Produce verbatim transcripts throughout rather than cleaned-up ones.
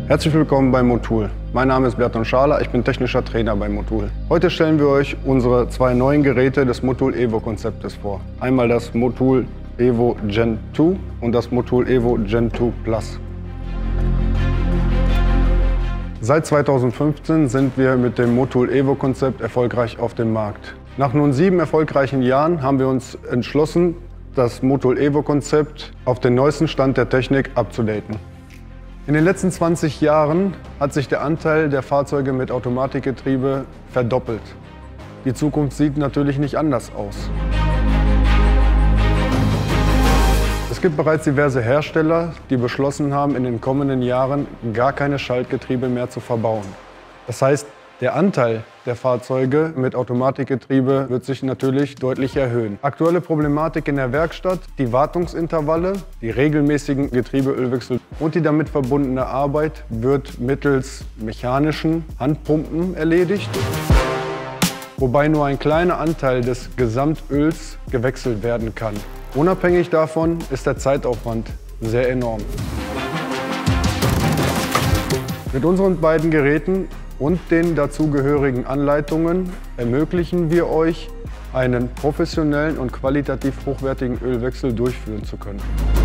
Herzlich willkommen bei Motul. Mein Name ist Berton Schaler, ich bin technischer Trainer bei Motul. Heute stellen wir euch unsere zwei neuen Geräte des Motul Evo Konzeptes vor. Einmal das Motul Evo Gen zwei und das Motul Evo Gen zwei Plus. Seit zweitausendfünfzehn sind wir mit dem Motul Evo Konzept erfolgreich auf dem Markt. Nach nun sieben erfolgreichen Jahren haben wir uns entschlossen, das Motul Evo Konzept auf den neuesten Stand der Technik abzudaten. In den letzten zwanzig Jahren hat sich der Anteil der Fahrzeuge mit Automatikgetriebe verdoppelt. Die Zukunft sieht natürlich nicht anders aus. Es gibt bereits diverse Hersteller, die beschlossen haben, in den kommenden Jahren gar keine Schaltgetriebe mehr zu verbauen. Das heißt, der Anteil der Fahrzeuge mit Automatikgetriebe wird sich natürlich deutlich erhöhen. Aktuelle Problematik in der Werkstatt: die Wartungsintervalle, die regelmäßigen Getriebeölwechsel und die damit verbundene Arbeit wird mittels mechanischen Handpumpen erledigt, wobei nur ein kleiner Anteil des Gesamtöls gewechselt werden kann. Unabhängig davon ist der Zeitaufwand sehr enorm. Mit unseren beiden Geräten und den dazugehörigen Anleitungen ermöglichen wir euch, einen professionellen und qualitativ hochwertigen Ölwechsel durchführen zu können.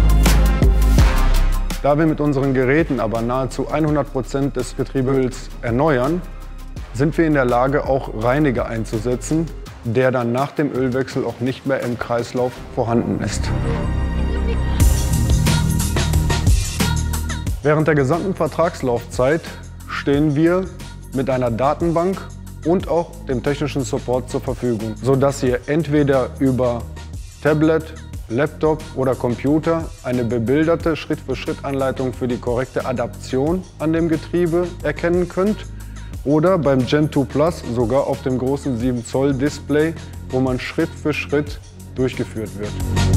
Da wir mit unseren Geräten aber nahezu hundert Prozent des Getriebeöls erneuern, sind wir in der Lage, auch Reiniger einzusetzen, der dann nach dem Ölwechsel auch nicht mehr im Kreislauf vorhanden ist. Während der gesamten Vertragslaufzeit stehen wir mit einer Datenbank und auch dem technischen Support zur Verfügung, sodass ihr entweder über Tablet, Laptop oder Computer eine bebilderte Schritt-für-Schritt-Anleitung für die korrekte Adaption an dem Getriebe erkennen könnt oder beim Gen zwei Plus sogar auf dem großen sieben Zoll Display, wo man Schritt für Schritt durchgeführt wird.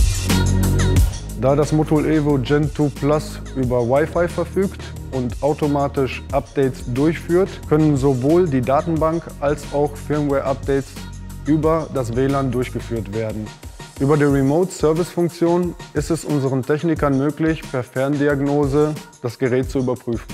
Da das Motul Evo Gen zwei Plus über Wi-Fi verfügt und automatisch Updates durchführt, können sowohl die Datenbank als auch Firmware-Updates über das W L A N durchgeführt werden. Über die Remote-Service-Funktion ist es unseren Technikern möglich, per Ferndiagnose das Gerät zu überprüfen.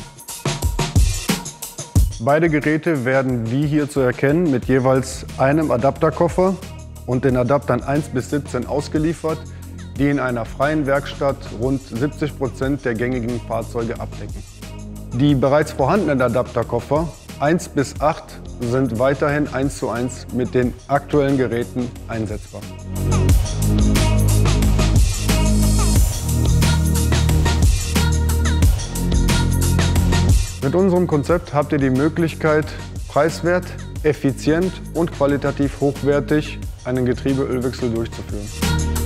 Beide Geräte werden wie hier zu erkennen mit jeweils einem Adapterkoffer und den Adaptern eins bis siebzehn ausgeliefert, die in einer freien Werkstatt rund siebzig Prozent der gängigen Fahrzeuge abdecken. Die bereits vorhandenen Adapterkoffer eins bis acht sind weiterhin eins zu eins mit den aktuellen Geräten einsetzbar. Mit unserem Konzept habt ihr die Möglichkeit, preiswert, effizient und qualitativ hochwertig einen Getriebeölwechsel durchzuführen.